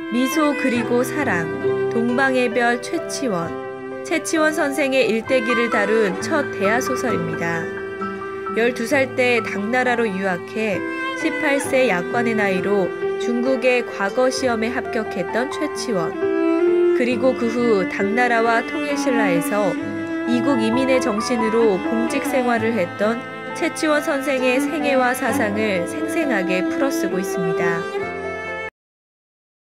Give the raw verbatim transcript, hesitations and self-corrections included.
미소 그리고 사랑, 동방의 별 최치원. 최치원 선생의 일대기를 다룬 첫 대하소설입니다. 열두 살 때 당나라로 유학해 십팔 세 약관의 나이로 중국의 과거 시험에 합격했던 최치원. 그리고 그 후 당나라와 통일신라에서 이국 이민의 정신으로 공직 생활을 했던 최치원 선생의 생애와 사상을 생생하게 풀어쓰고 있습니다.